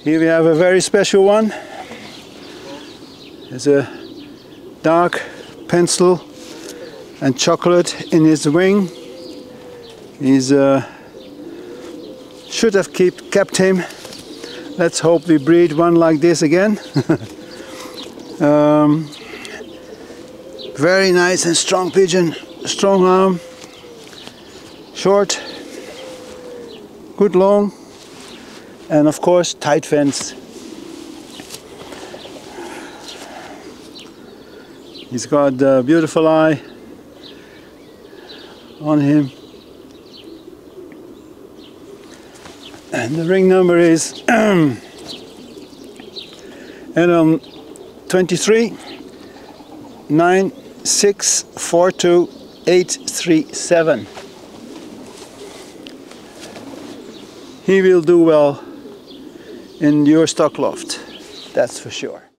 Here we have a very special one. There's a dark pencil and chocolate in his wing. He's should have kept him. Let's hope we breed one like this again. Very nice and strong pigeon, strong arm, short, good long, and of course tight fence. He's got a beautiful eye on him, and the ring number is NL-23-9642837. He will do well in your stock loft, that's for sure.